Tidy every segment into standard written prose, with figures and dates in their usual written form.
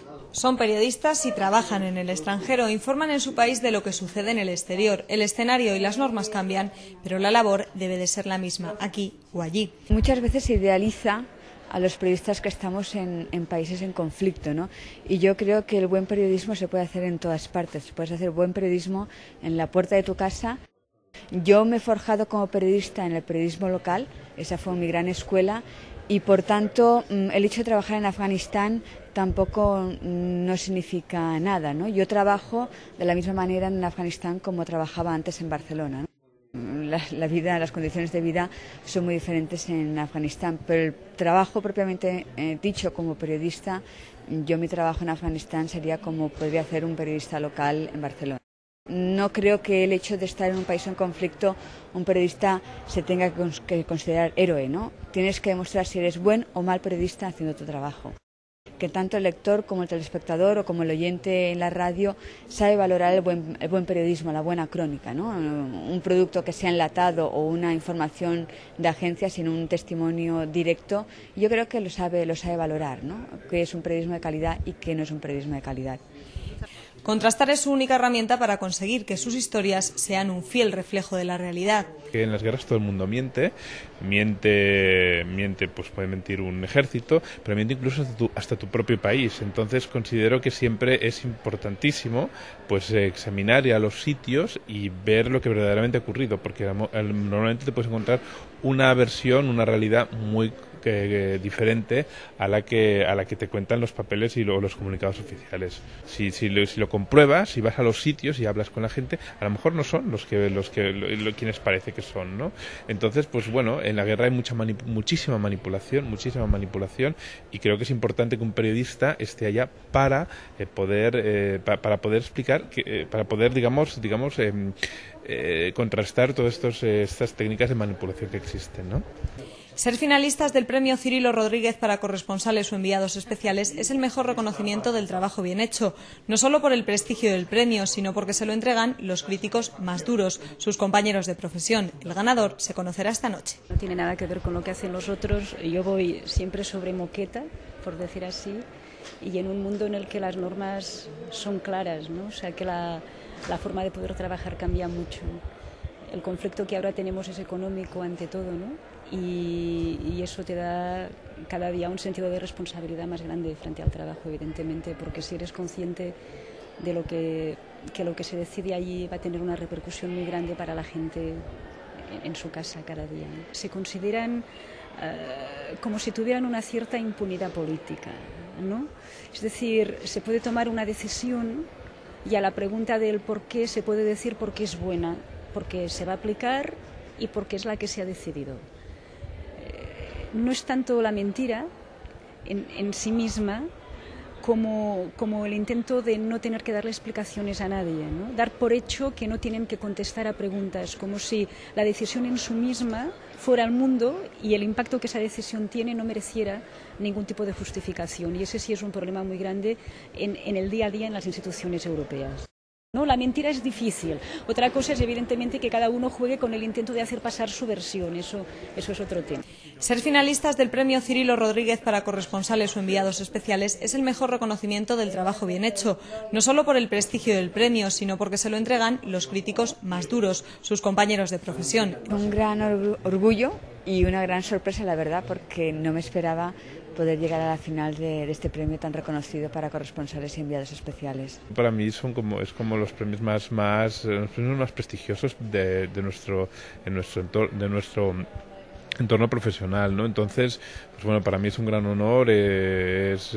Son periodistas y trabajan en el extranjero, informan en su país de lo que sucede en el exterior. El escenario y las normas cambian, pero la labor debe de ser la misma, aquí o allí. Muchas veces se idealiza a los periodistas que estamos en países en conflicto, ¿no? Y yo creo que el buen periodismo se puede hacer en todas partes. Puedes hacer buen periodismo en la puerta de tu casa. Yo me he forjado como periodista en el periodismo local, esa fue mi gran escuela, y por tanto el hecho de trabajar en Afganistán tampoco no significa nada, ¿no? Yo trabajo de la misma manera en Afganistán como trabajaba antes en Barcelona, ¿no? La vida, las condiciones de vida son muy diferentes en Afganistán, pero el trabajo propiamente dicho como periodista, mi trabajo en Afganistán sería como podría hacer un periodista local en Barcelona. No creo que el hecho de estar en un país en conflicto, un periodista se tenga que considerar héroe, ¿no? Tienes que demostrar si eres buen o mal periodista haciendo tu trabajo. Que tanto el lector como el telespectador o como el oyente en la radio sabe valorar el buen periodismo, la buena crónica, ¿no? Un producto que sea enlatado o una información de agencia sin un testimonio directo, yo creo que lo sabe valorar, ¿no? Que es un periodismo de calidad y que no es un periodismo de calidad. Contrastar es su única herramienta para conseguir que sus historias sean un fiel reflejo de la realidad. Que en las guerras todo el mundo miente, pues puede mentir un ejército, pero miente incluso hasta tu propio país. Entonces considero que siempre es importantísimo pues examinar ya los sitios y ver lo que verdaderamente ha ocurrido, porque normalmente te puedes encontrar una versión, una realidad muy diferente a la que te cuentan los papeles y los comunicados oficiales. Si lo compruebas, si vas a los sitios y hablas con la gente, a lo mejor no son quienes parece que son, ¿no? Entonces, pues bueno, en la guerra hay muchísima manipulación, y creo que es importante que un periodista esté allá para poder explicar, para poder contrastar todas estas técnicas de manipulación que existen, ¿no? Ser finalistas del premio Cirilo Rodríguez para corresponsales o enviados especiales es el mejor reconocimiento del trabajo bien hecho, no solo por el prestigio del premio, sino porque se lo entregan los críticos más duros, sus compañeros de profesión. El ganador se conocerá esta noche. No tiene nada que ver con lo que hacen los otros. Yo voy siempre sobre moqueta, por decir así, y en un mundo en el que las normas son claras, ¿no? O sea, que la forma de poder trabajar cambia mucho. El conflicto que ahora tenemos es económico ante todo, ¿no? Y eso te da cada día un sentido de responsabilidad más grande frente al trabajo, evidentemente, porque si eres consciente de lo que se decide allí va a tener una repercusión muy grande para la gente en su casa cada día, ¿no? Se consideran como si tuvieran una cierta impunidad política, ¿no? Es decir, se puede tomar una decisión y a la pregunta del por qué se puede decir por qué es buena, porque se va a aplicar y porque es la que se ha decidido. No es tanto la mentira en sí misma como el intento de no tener que darle explicaciones a nadie, ¿no? Dar por hecho que no tienen que contestar a preguntas, como si la decisión en sí misma fuera el mundo y el impacto que esa decisión tiene no mereciera ningún tipo de justificación. Y ese sí es un problema muy grande en el día a día en las instituciones europeas. No, la mentira es difícil. Otra cosa es evidentemente que cada uno juegue con el intento de hacer pasar su versión. Eso es otro tema. Ser finalistas del premio Cirilo Rodríguez para corresponsales o enviados especiales es el mejor reconocimiento del trabajo bien hecho, no solo por el prestigio del premio, sino porque se lo entregan los críticos más duros, sus compañeros de profesión. Un gran orgullo y una gran sorpresa, la verdad, porque no me esperaba poder llegar a la final de este premio tan reconocido para corresponsales y enviados especiales. Para mí es como los premios más prestigiosos de nuestro entorno profesional, ¿no? Entonces, pues bueno, para mí es un gran honor, es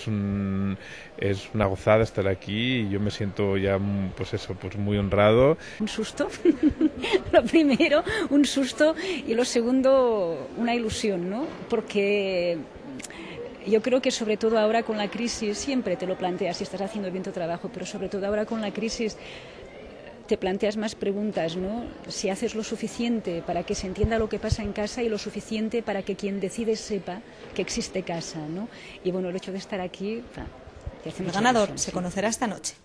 una gozada estar aquí y yo me siento ya pues muy honrado. Un susto, lo primero, un susto, y lo segundo, una ilusión, ¿no? Porque yo creo que sobre todo ahora con la crisis, siempre te lo planteas si estás haciendo bien tu trabajo, pero sobre todo ahora con la crisis te planteas más preguntas, ¿no? Si haces lo suficiente para que se entienda lo que pasa en casa y lo suficiente para que quien decide sepa que existe casa, ¿no? Y bueno, el hecho de estar aquí... El ganador se conocerá esta noche.